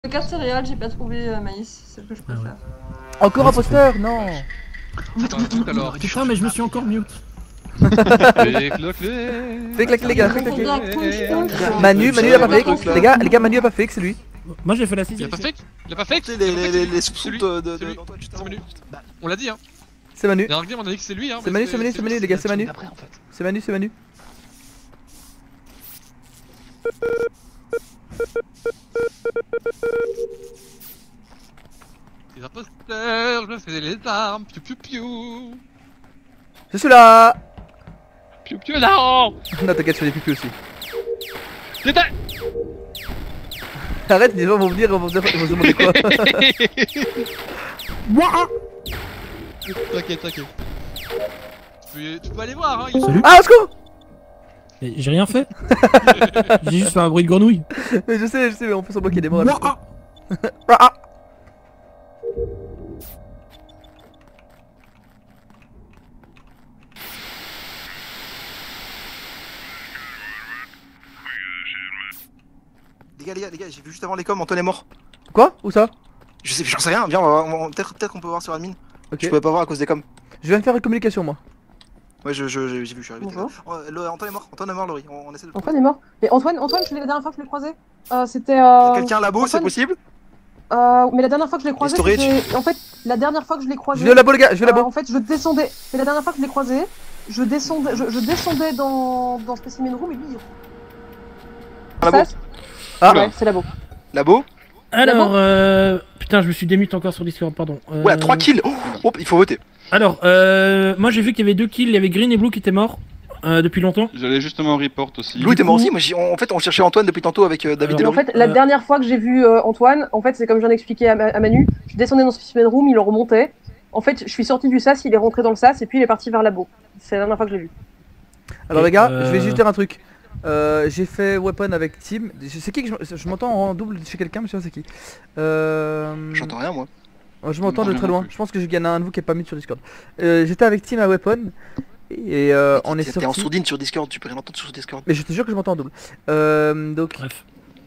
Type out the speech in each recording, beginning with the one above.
Le carte céréales, j'ai pas trouvé maïs, c'est ce que je préfère. Encore imposteur, non. Alors, putain, mais je me suis encore mute. Fais claquer les gars, fais claquer. Manu il a pas fake. Les gars, Manu a pas fake, c'est lui. Moi j'ai fait la 6. Il a pas fake? Il a pas fake? Les sous de... On l'a dit hein. C'est Manu. Dans le game on a dit que c'est lui hein. C'est Manu, les gars, c'est Manu. C'est Manu. Les imposteurs, je fais les armes, piou piou piou. Je suis là. Piou piou non. Non, t'inquiète, je fais des pupus aussi. J'étais. Arrête, les gens vont venir, ils vont se demander quoi. T'inquiète. Tu peux aller voir hein. Salut. Ah, au secours. Mais j'ai rien fait. J'ai juste fait un bruit de grenouille. Mais je sais, mais on peut s'en bloquer des morts. Les gars, j'ai vu juste avant les coms, Antoine est mort. Quoi? Où ça? J'en sais rien, viens, peut-être qu'on peut voir sur admin. Ok. Je pouvais pas voir à cause des coms. Je viens de faire une communication, moi. Ouais, j'ai vu, je suis arrivé. Bonjour. Antoine est mort, Laurie, on essaie de... Antoine est mort. Mais Antoine, la dernière fois que je l'ai croisé, c'était Quelqu'un labo, c'est possible? mais la dernière fois que je l'ai croisé, Storage. c'était... En fait, la dernière fois que je l'ai croisé... Je vais au labo, les gars, je vais au labo. En fait, je descendais... Mais la dernière fois que je l'ai croisé, je descendais dans Specimen Room et lui... Labo. Ça, Ah. ouais, c'est labo. Labo? Alors, putain, je me suis démute encore sur Discord, pardon. Ouais, 3 kills. Oh, il faut voter. Alors, moi j'ai vu qu'il y avait 2 kills, il y avait Green et Blue qui étaient morts depuis longtemps. J'allais justement report aussi. Blue était mort aussi, moi en fait on cherchait Antoine depuis tantôt avec David Alors, et Et en Laurie. fait, la dernière fois que j'ai vu Antoine, en fait, c'est comme je viens d'expliquer à Manu, je descendais dans Specimen Room, il le remontait. En fait, je suis sorti du SAS, il est rentré dans le SAS et puis il est parti vers labo. C'est la dernière fois que je l'ai vu. Alors, les gars, je vais juste dire un truc. J'ai fait weapon avec Tim. C'est qui que je m'entends en double chez quelqu'un, mais je sais pas c'est qui. J'entends rien moi. Je m'entends de rien très non loin. plus. Je pense que il y en a un de vous qui est pas mis sur Discord. J'étais avec Tim à weapon. Et on est T'es en sorti. sourdine sur Discord, tu peux rien entendre sur Discord. Mais je te jure que je m'entends en double. Donc, Bref.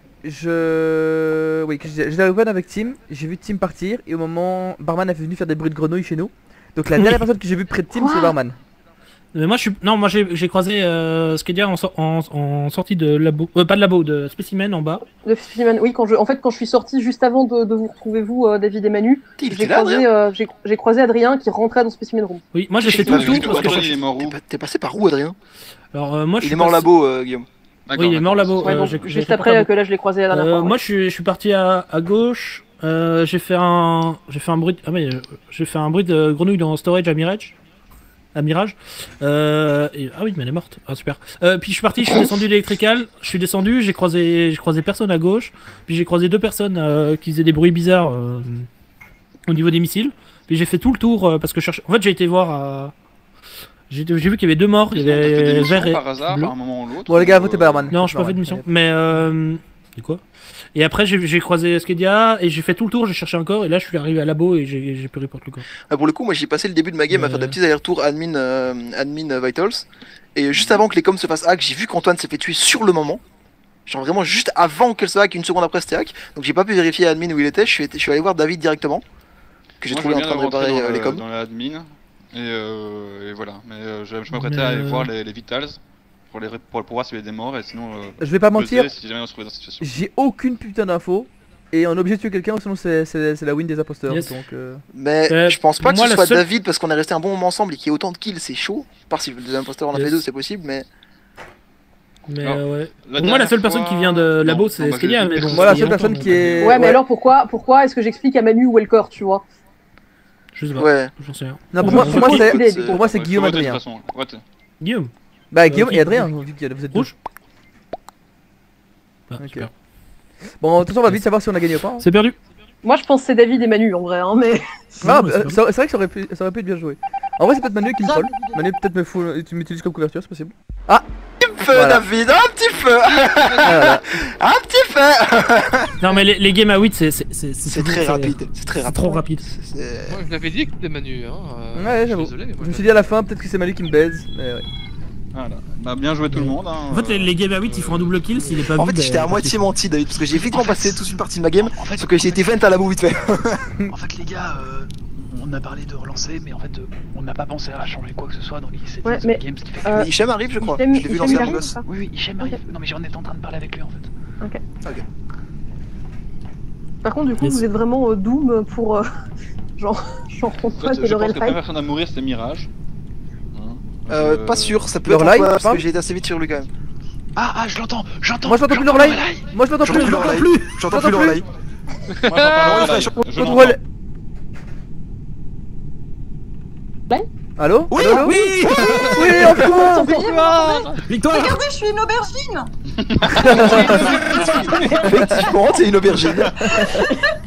oui, j'étais à weapon avec Tim. J'ai vu Tim partir. Et au moment, Barman est venu faire des bruits de grenouilles chez nous. Donc, la dernière personne que j'ai vue près de Tim, c'est Barman. Mais moi, moi j'ai croisé Skedia en sortie de labo. Pas de labo, de spécimen en bas. De Specimen, oui, quand je suis sorti juste avant de vous retrouver, vous, David et Manu, Il était là, j'ai croisé Adrien qui rentrait dans Specimen Room. Oui, moi j'ai fait J'ai tout pas le vu tour du parce que tout. Antoine, il est mort où? T'es passé par où, Adrien? Alors, moi je Il suis est mort passé- labo, Guillaume. Oui, il est mort labo. Ouais, donc, j'ai juste fait après labo. que là je l'ai croisé la dernière fois. Moi je suis parti à gauche. J'ai fait un bruit. Ah mais j'ai fait un bruit de grenouille dans storage à Mirage. Ah oui, mais elle est morte. Ah super. Puis je suis parti, je suis descendu l'électrical. Je suis descendu, j'ai croisé personne à gauche. Puis j'ai croisé 2 personnes qui faisaient des bruits bizarres au niveau des missiles. Puis j'ai fait tout le tour parce que je cherchais. En fait, j'ai été voir. J'ai vu qu'il y avait 2 morts. Il y T'as fait des avait missions vert et par hasard, bleu. à un moment ou l'autre. Bon, les gars, votez Barman. Non, je n'ai pas fait de mission. Mais c'est quoi? Et après j'ai croisé Skedia et j'ai fait tout le tour, j'ai cherché encore et là je suis arrivé à labo et j'ai pu report le corps. Ah, pour le coup, moi j'ai passé le début de ma game à faire des petits allers-retours admin Vitals. Et juste avant que les coms se fassent hack, j'ai vu qu'Antoine s'est fait tuer sur le moment. Genre vraiment juste avant qu'elle se hack, une seconde après c'était hack. Donc j'ai pas pu vérifier admin où il était, je suis allé voir David directement. Que j'ai Moi, trouvé je en viens train de rentrer réparer les coms. dans l'admin. Et voilà. Mais je m'apprêtais à aller voir les vitals. Pour voir s'il y avait des morts et sinon. Je vais pas mentir, buzzer si jamais on se trouvait dans cette situation. j'ai aucune putain d'infos. Et on est obligé de tuer quelqu'un, sinon c'est la win des imposteurs. Yes. Donc, Mais je pense pas que moi, ce la soit seule- David parce qu'on est resté un bon moment ensemble et qu'il y ait autant de kills, c'est chaud. Par si les imposteurs en a Yes. fait 2, c'est possible, mais. Mais Alors, ouais. La Pour moi la seule dernière personne fois- qui vient de labo Non, c'est moi, Skedia. j'ai Mais vu bon, personne. Voilà, il y a seule personne longtemps, qui donc, est- Ouais, mais ouais. alors pourquoi est-ce que j'explique à Manu où est le corps, tu vois? Je sais pas. Ouais. J'en sais rien. non, pour Bon, moi, je pour moi, pense c'est qu'il est- pour moi, c'est Ouais, Guillaume faut voter de Adrien. toute façon. Vote. Guillaume. Bah, Guillaume qui- et Adrien, vu que vous êtes deux. Rouge. Ah, Ok. super. Bon, de toute façon, on va vite savoir si on a gagné ou pas. C'est perdu. Moi je pense que c'est David et Manu en vrai, hein, mais... Ah, Non, mais c'est c'est vrai que ça aurait pu être bien joué. En vrai, c'est peut-être Manu qui me troll. Manu peut-être me fout, tu m'utilises comme couverture, c'est possible. Un petit feu, Voilà. David, un petit feu. Voilà. Un petit feu. Non mais les games à 8 c'est C'est très rapide, c'est très C'est rapide. trop rapide. C'est- Moi je l'avais dit que c'était Manu hein. Ouais, je suis j'avoue. désolé, moi, Je me suis dit à la fin, peut-être que c'est Manu qui me baise. Mais ouais. Voilà. Bah, bien joué tout le monde. Hein. En fait, les game à 8 ils font un double kill s'il est pas En vu. fait, j'étais à moitié menti, David, parce que j'ai effectivement passé toute une partie de ma game, sauf que j'ai été feinte à la boue vite fait. En fait, les gars, on a parlé de relancer, mais en fait, on n'a pas pensé à changer quoi que ce soit dans les settings Ouais, de mais, game, ce qui fait que... Mais Hichem arrive, je crois. Hichem, Je l'ai vu Hichem, lancer il un arrive gosse. ou pas Oui, Hichem arrive. Non, mais j'en étais en train de parler avec lui, en fait. Par contre, du coup, Yes. vous êtes vraiment Doom pour genre En fait, Antoine et je le pense que la Red première personne à mourir, c'était Mirage. Pas sûr, ça peut Leur être live, Antoine, parce pardon que j'ai été assez vite sur lui quand même. Ah, je l'entends. Moi je l'entends plus leur live. Moi je l'entends plus. J'entends plus leur live. J'entends plus leur live. Moi, je Je l'entends. l'entends. Allô? Oui, Allô, allô Oui. Oui, enfin. Victoire. Regardez, je suis une aubergine. Effectivement, c'est une aubergine.